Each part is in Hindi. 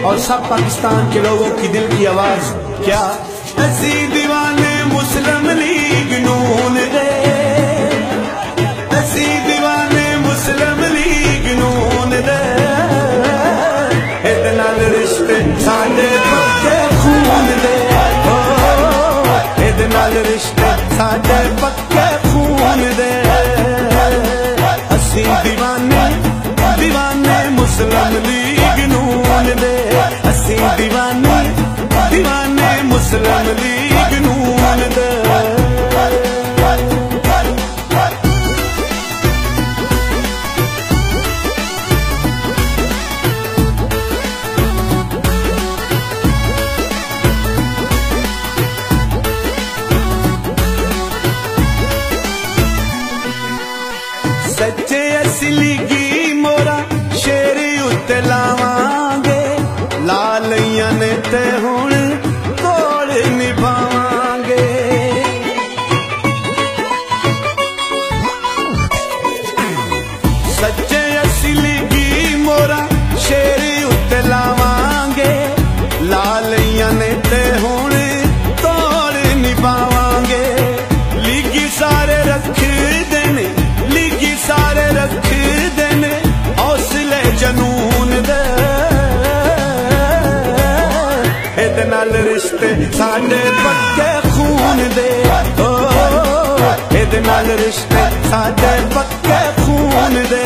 और सब पाकिस्तान के लोगों की दिल की आवाज। क्या ऐसी दीवाने मुस्लिम लीग नून दे, ऐसी दीवाने मुस्लिम लीग नून दे, इहदे नाल रिश्ते साडे पक्के खून दे, इहदे नाल रिश्ते साडे पक्के खून दे। असी दीवाने दीवाने मुस्लिम लीग नून दे, असी दीवाने दीवाने मुस्लिम लीग नून दे। सच्चे असली गी मोरा शेरी उत्ते लावांगे, लालियां ने ते हुण तोड़ निभावांगे। सच्चे असली गी मोरा शेरी उत्ते लावांगे, लालियां ने ते हुण तोड़ निभावांगे। लीगी सारे रख देने, लीगी सारे रख देने हौसले जनून दे, इहदे नाल रिश्ते साडे पक्के खून दे, इहदे नाल रिश्ते साडे पक्के खून दे।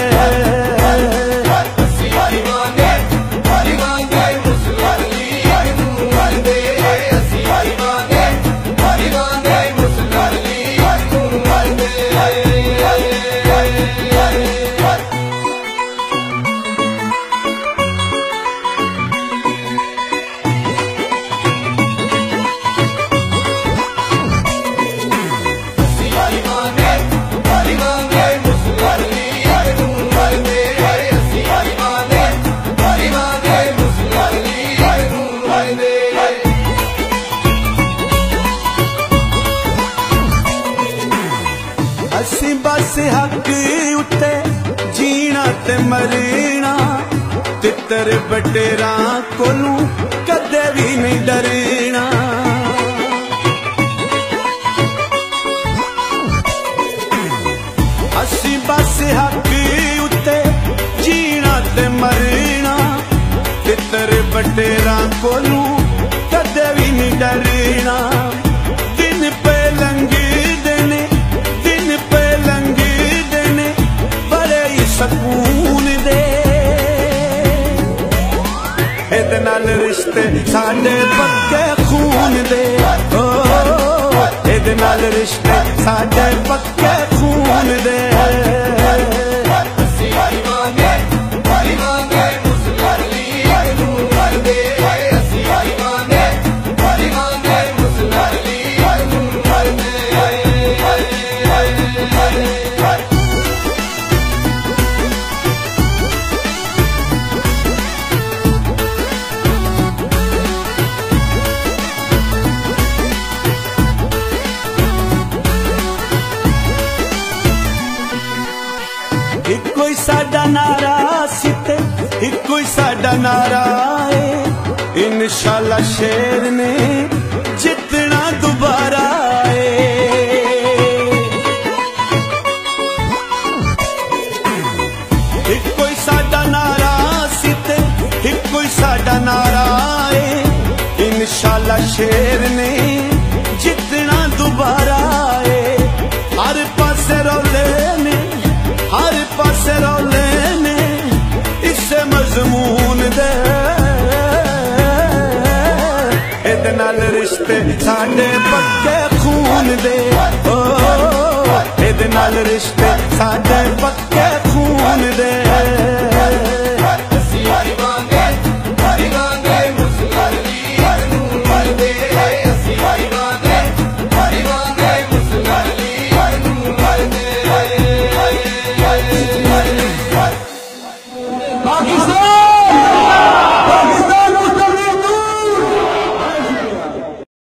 असी बस हक उत्ते जीना ते मरना, तितर बटेरा कोलू कदे भी नहीं डरना। असी बस हक उत्ते जीना ते मरना, तितर बटेरा कोलू कदे भी नहीं डरना। दिन पे लंघी देने, दिन पे लंघी देने बड़े ही सकून दे, इहदे नाल रिश्ते साडे पक्के खून दे, इहदे नाल रिश्ते साडे पक्के खून दे। इको ही साडा नारा सिते, इको ही साडा नारा है, इंशाअल्लाह शेर ने जितना दोबारा है। इको ही साडा नारा सिते, इको ही साडा नारा है, इंशाअल्लाह शेर ने जितना दोबारा है। हर पासे रौले ने, हर पासे रौले ने इसे मजमून दे, इहदे नाल रिश्ते साडे पक्के खून दे, इहदे नाल रिश्ते साडे पक्के खून दे।